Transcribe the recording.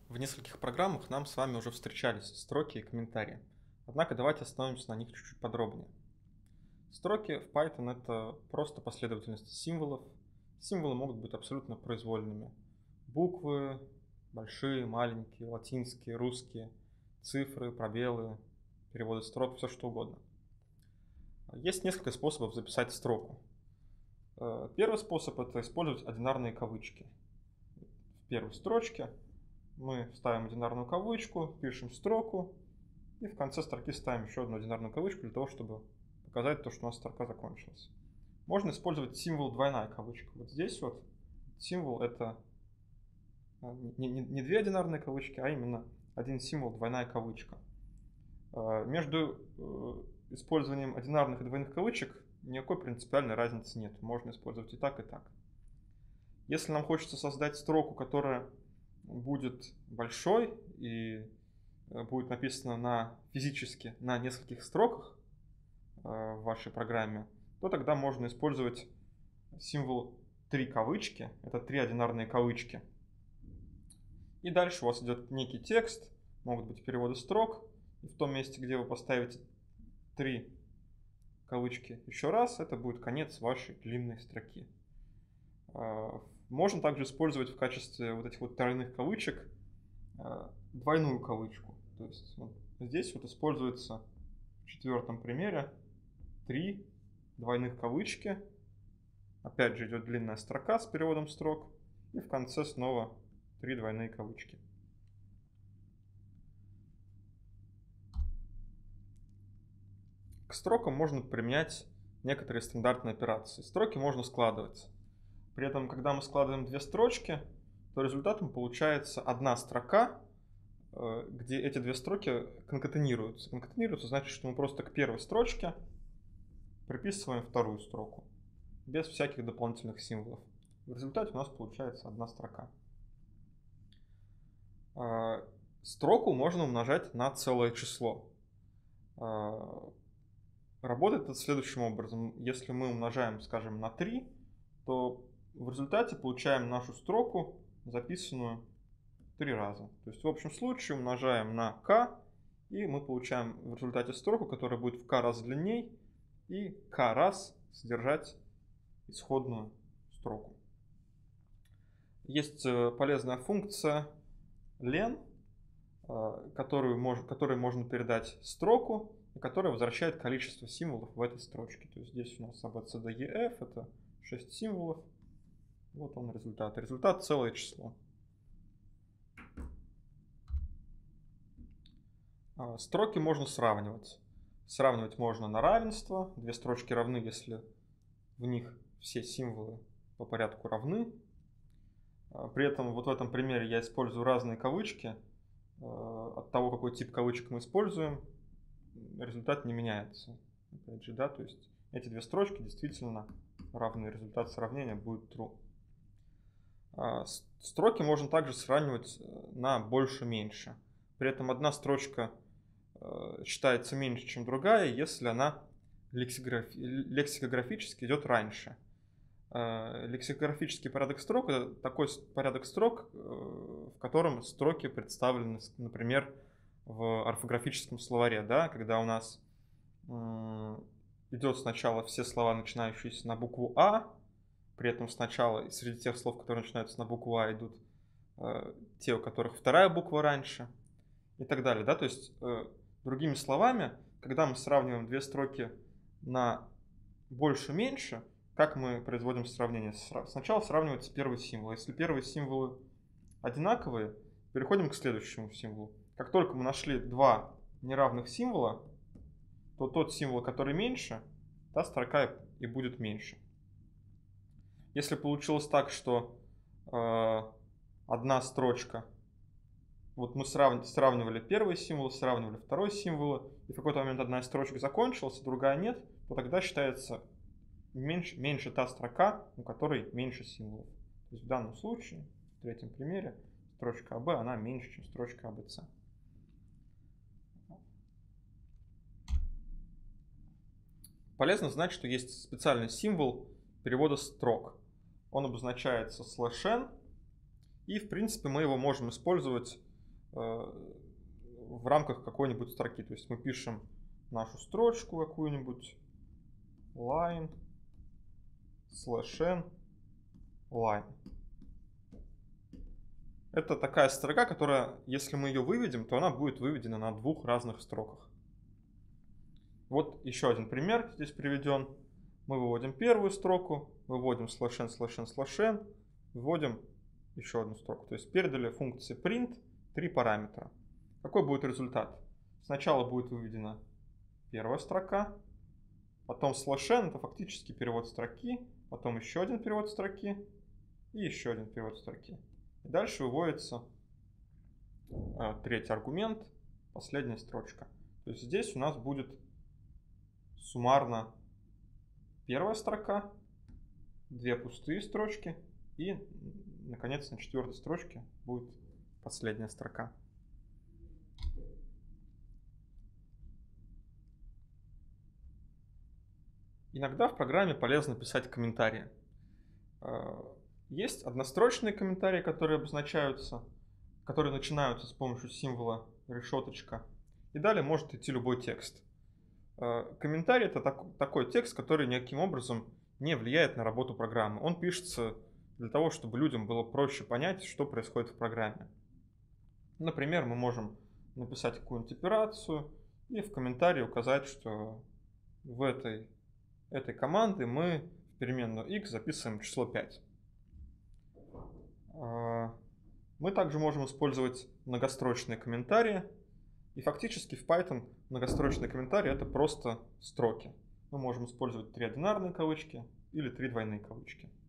В нескольких программах нам с вами уже встречались строки и комментарии. Однако давайте остановимся на них чуть-чуть подробнее. Строки в Python — это просто последовательность символов. Символы могут быть абсолютно произвольными. Буквы, большие, маленькие, латинские, русские, цифры, пробелы, переводы строк, все что угодно. Есть несколько способов записать строку. Первый способ — это использовать одинарные кавычки. В первой строчке мы ставим одинарную кавычку, пишем строку, и в конце строки ставим еще одну одинарную кавычку для того, чтобы показать то, что у нас строка закончилась. Можно использовать символ двойная кавычка. Вот здесь вот символ — это не две одинарные кавычки, а именно один символ двойная кавычка. Между использованием одинарных и двойных кавычек никакой принципиальной разницы нет. Можно использовать и так, и так. Если нам хочется создать строку, которая будет большой и будет написано физически на нескольких строках в вашей программе, то тогда можно использовать символ 3 кавычки. Это 3 одинарные кавычки. И дальше у вас идет некий текст, могут быть переводы строк. И в том месте, где вы поставите 3 кавычки еще раз, это будет конец вашей длинной строки. Можно также использовать в качестве вот этих вот тройных кавычек двойную кавычку. То есть вот здесь вот используется в четвертом примере 3 двойных кавычки. Опять же идет длинная строка с переводом строк. И в конце снова 3 двойные кавычки. К строкам можно применять некоторые стандартные операции. Строки можно складывать. При этом, когда мы складываем 2 строчки, то результатом получается одна строка, где эти 2 строки конкатенируются. Конкатенируются значит, что мы просто к первой строчке приписываем вторую строку, без всяких дополнительных символов. В результате у нас получается одна строка. Строку можно умножать на целое число. Работает это следующим образом. Если мы умножаем, скажем, на 3, то в результате получаем нашу строку, записанную 3 раза. То есть в общем случае умножаем на k, и мы получаем в результате строку, которая будет в k раз длинней и k раз содержать исходную строку. Есть полезная функция len, которой можно передать строку, и которая возвращает количество символов в этой строчке. То есть здесь у нас ABCDEF, это 6 символов. Вот он результат. Результат — целое число. Строки можно сравнивать. Сравнивать можно на равенство. 2 строчки равны, если в них все символы по порядку равны. При этом вот в этом примере я использую разные кавычки. От того, какой тип кавычек мы используем, результат не меняется. Опять же, да, то есть эти 2 строчки действительно равны. Результат сравнения будет true. Строки можно также сравнивать на больше-меньше. При этом одна строчка считается меньше, чем другая, если она лексикографически идет раньше. Лексикографический порядок строк — это такой порядок строк, в котором строки представлены, например, в орфографическом словаре, да, когда у нас идет сначала все слова, начинающиеся на букву А, при этом сначала среди тех слов, которые начинаются на букву А, идут те, у которых вторая буква раньше, и так далее. Да? То есть, другими словами, когда мы сравниваем 2 строки на больше-меньше, как мы производим сравнение? Сначала сравнивается первый символ. Если первые символы одинаковые, переходим к следующему символу. Как только мы нашли 2 неравных символа, то тот символ, который меньше, та строка и будет меньше. Если получилось так, что одна строчка, вот мы сравнивали первый символ, сравнивали второй символ, и в какой-то момент одна из строчек закончилась, другая нет, то тогда считается меньше та строка, у которой меньше символов. То есть в данном случае, в третьем примере, строчка АБ, она меньше, чем строчка АБЦ. Полезно знать, что есть специальный символ перевода строк. Он обозначается /n, и в принципе мы его можем использовать в рамках какой-нибудь строки. То есть мы пишем нашу строчку какую-нибудь, line, /n, line. Это такая строка, которая, если мы ее выведем, то она будет выведена на двух разных строках. Вот еще один пример здесь приведен. Мы выводим первую строку, выводим /n, вводим еще одну строку. То есть передали функции print 3 параметра. Какой будет результат? Сначала будет выведена первая строка, потом /n, это фактически перевод строки, потом еще один перевод строки и еще один перевод строки. И дальше выводится третий аргумент, последняя строчка. То есть здесь у нас будет суммарно первая строка, две пустые строчки и, наконец, на четвертой строчке будет последняя строка. Иногда в программе полезно писать комментарии. Есть однострочные комментарии, которые обозначаются, которые начинаются с помощью символа решеточка. И далее может идти любой текст. Комментарий — это такой текст, который никаким образом не влияет на работу программы. Он пишется для того, чтобы людям было проще понять, что происходит в программе. Например, мы можем написать какую-нибудь операцию и в комментарии указать, что в этой команды мы в переменную x записываем число 5. Мы также можем использовать многострочные комментарии. И фактически в Python многострочные комментарии — это просто строки. Мы можем использовать 3 одинарные кавычки или 3 двойные кавычки.